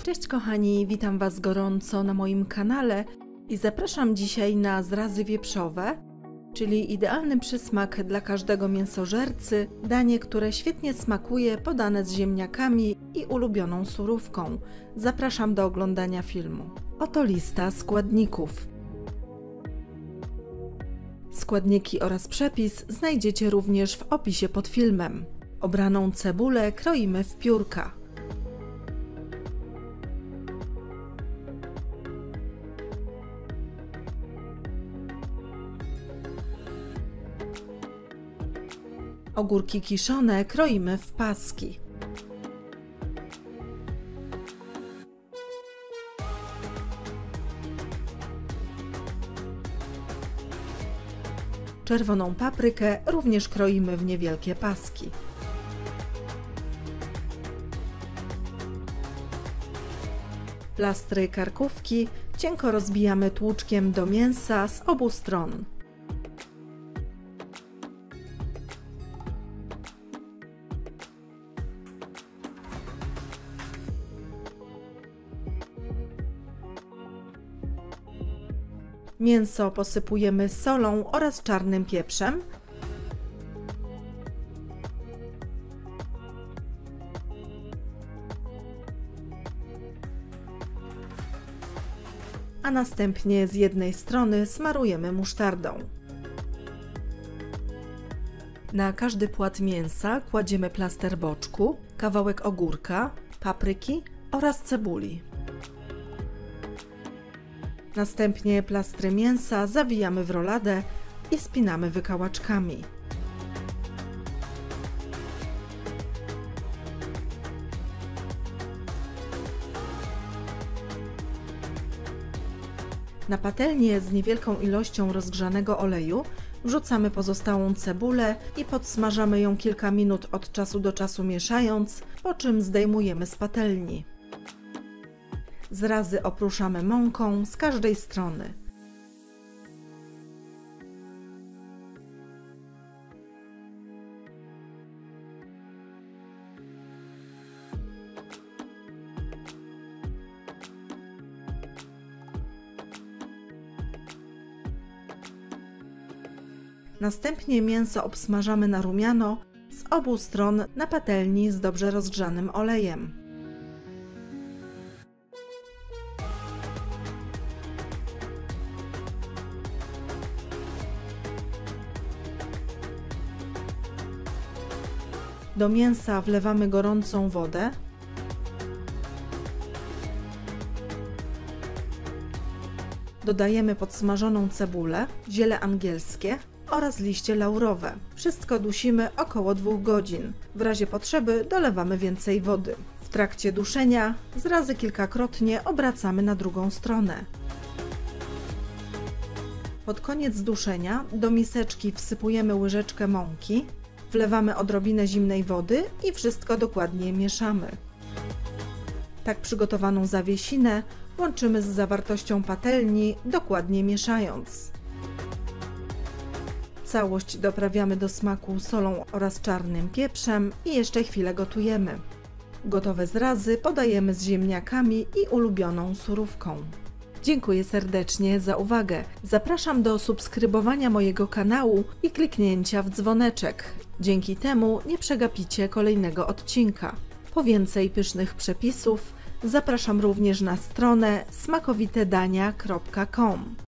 Cześć kochani, witam Was gorąco na moim kanale i zapraszam dzisiaj na zrazy wieprzowe, czyli idealny przysmak dla każdego mięsożercy, danie, które świetnie smakuje, podane z ziemniakami i ulubioną surówką. Zapraszam do oglądania filmu. Oto lista składników. Składniki oraz przepis znajdziecie również w opisie pod filmem. Obraną cebulę kroimy w piórka. Ogórki kiszone kroimy w paski. Czerwoną paprykę również kroimy w niewielkie paski. Plastry karkówki cienko rozbijamy tłuczkiem do mięsa z obu stron. Mięso posypujemy solą oraz czarnym pieprzem. A następnie z jednej strony smarujemy musztardą. Na każdy płat mięsa kładziemy plaster boczku, kawałek ogórka, papryki oraz cebuli. Następnie plastry mięsa zawijamy w roladę i spinamy wykałaczkami. Na patelnię z niewielką ilością rozgrzanego oleju wrzucamy pozostałą cebulę i podsmażamy ją kilka minut od czasu do czasu mieszając, po czym zdejmujemy z patelni. Zrazy oprószamy mąką z każdej strony. Następnie mięso obsmażamy na rumiano z obu stron na patelni z dobrze rozgrzanym olejem. Do mięsa wlewamy gorącą wodę. Dodajemy podsmażoną cebulę, ziele angielskie oraz liście laurowe. Wszystko dusimy około 2 godzin. W razie potrzeby dolewamy więcej wody. W trakcie duszenia zrazy kilkakrotnie obracamy na drugą stronę. Pod koniec duszenia do miseczki wsypujemy łyżeczkę mąki. Wlewamy odrobinę zimnej wody i wszystko dokładnie mieszamy. Tak przygotowaną zawiesinę łączymy z zawartością patelni, dokładnie mieszając. Całość doprawiamy do smaku solą oraz czarnym pieprzem i jeszcze chwilę gotujemy. Gotowe zrazy podajemy z ziemniakami i ulubioną surówką. Dziękuję serdecznie za uwagę. Zapraszam do subskrybowania mojego kanału i kliknięcia w dzwoneczek. Dzięki temu nie przegapicie kolejnego odcinka. Po więcej pysznych przepisów zapraszam również na stronę smakowitedania.com.